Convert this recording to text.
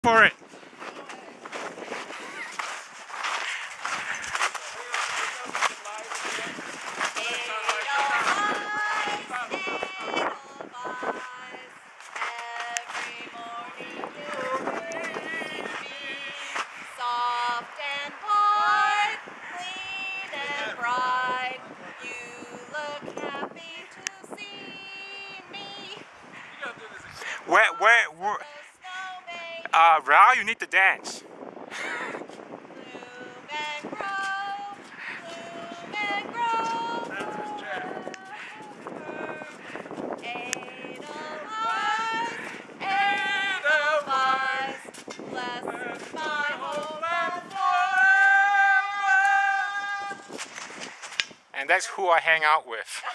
For it. Soft and white, clean and bright. You look happy to see me. Where? Raul, you need to dance. Bloom and grow, bloom and grow. Edelweiss, bless my home and And that's who I hang out with.